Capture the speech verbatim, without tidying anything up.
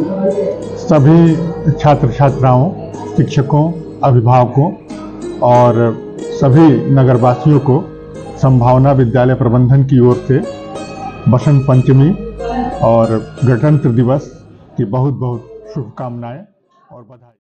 सभी छात्र छात्राओं, शिक्षकों, अभिभावकों और सभी नगरवासियों को संभावना विद्यालय प्रबंधन की ओर से बसंत पंचमी और गणतंत्र दिवस की बहुत बहुत शुभकामनाएं और बधाई।